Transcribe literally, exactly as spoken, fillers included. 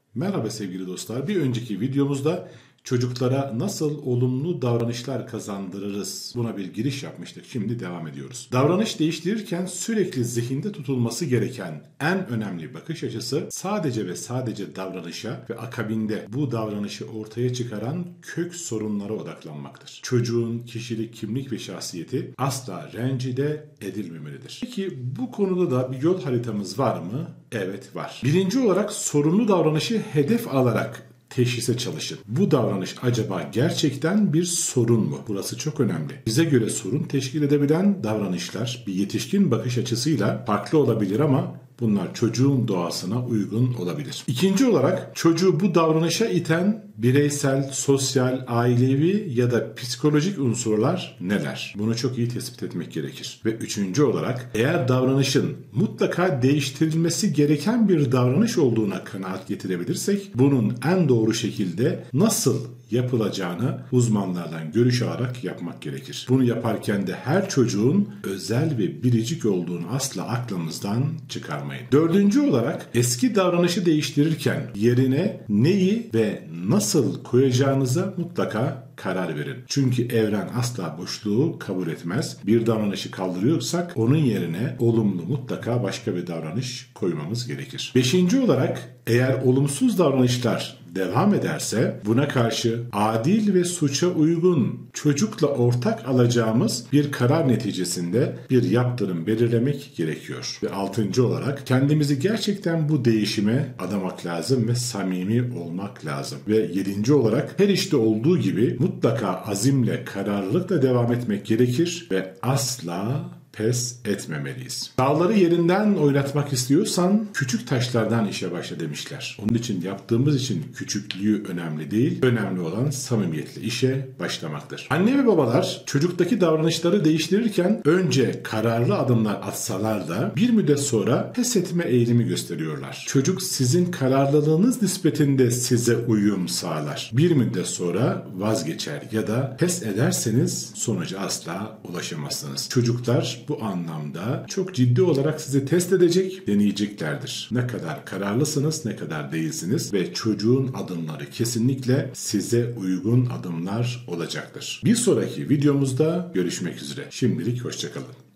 Merhaba sevgili dostlar. Bir önceki videomuzda çocuklara nasıl olumlu davranışlar kazandırırız? Buna bir giriş yapmıştık. Şimdi devam ediyoruz. Davranış değiştirirken sürekli zihinde tutulması gereken en önemli bakış açısı sadece ve sadece davranışa ve akabinde bu davranışı ortaya çıkaran kök sorunlara odaklanmaktır. Çocuğun kişilik, kimlik ve şahsiyeti asla rencide edilmemelidir. Peki bu konuda da bir yol haritamız var mı? Evet, var. Birinci olarak sorunlu davranışı hedef alarak teşhise çalışın. Bu davranış acaba gerçekten bir sorun mu? Burası çok önemli. Bize göre sorun teşkil edebilen davranışlar bir yetişkin bakış açısıyla farklı olabilir ama bunlar çocuğun doğasına uygun olabilir. İkinci olarak çocuğu bu davranışa iten bireysel, sosyal, ailevi ya da psikolojik unsurlar neler? Bunu çok iyi tespit etmek gerekir. Ve üçüncü olarak eğer davranışın mutlaka değiştirilmesi gereken bir davranış olduğuna kanaat getirebilirsek bunun en doğru şekilde nasıl yapılacağını uzmanlardan görüş alarak yapmak gerekir. Bunu yaparken de her çocuğun özel ve biricik olduğunu asla aklımızdan çıkarmayın. Dördüncü olarak eski davranışı değiştirirken yerine neyi ve nasıl koyacağınıza mutlaka karar verin. Çünkü evren asla boşluğu kabul etmez. Bir davranışı kaldırıyorsak onun yerine olumlu mutlaka başka bir davranış koymamız gerekir. Beşinci olarak eğer olumsuz davranışlar devam ederse buna karşı adil ve suça uygun çocukla ortak alacağımız bir karar neticesinde bir yaptırım belirlemek gerekiyor. Ve altıncı olarak kendimizi gerçekten bu değişime adamak lazım ve samimi olmak lazım. Ve yedinci olarak her işte olduğu gibi mutlaka azimle, kararlılıkla devam etmek gerekir ve asla pes etmemeliyiz. Dağları yerinden oynatmak istiyorsan küçük taşlardan işe başla demişler. Onun için yaptığımız için küçüklüğü önemli değil. Önemli olan samimiyetle işe başlamaktır. Anne ve babalar çocuktaki davranışları değiştirirken önce kararlı adımlar atsalar da bir müddet sonra pes etme eğilimi gösteriyorlar. Çocuk sizin kararlılığınız nispetinde size uyum sağlar. Bir müddet sonra vazgeçer ya da pes ederseniz sonuca asla ulaşamazsınız. Çocuklar bu anlamda çok ciddi olarak sizi test edecek, deneyeceklerdir. Ne kadar kararlısınız, ne kadar değilsiniz ve çocuğun adımları kesinlikle size uygun adımlar olacaktır. Bir sonraki videomuzda görüşmek üzere. Şimdilik hoşça kalın.